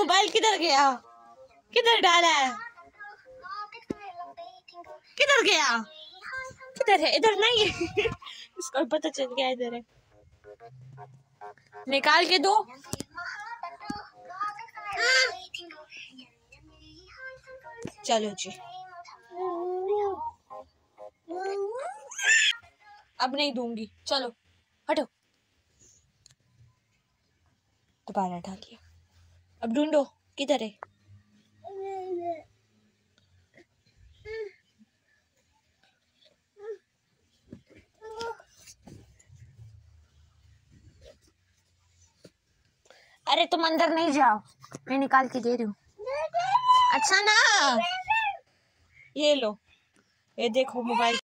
Mobile किधर गया? किधर डाला है? किधर गया? किधर है? इधर नहीं है। इसको पता चल गया इधर है। निकाल के दो। चलो जी, अब नहीं दूंगी। चलो हटो। दोबारा डालिए। अब ढूंढो किधर है। अरे तुम अंदर नहीं जाओ, मैं निकाल के दे रही हूँ। अच्छा ना, ये लो, ये देखो मोबाइल।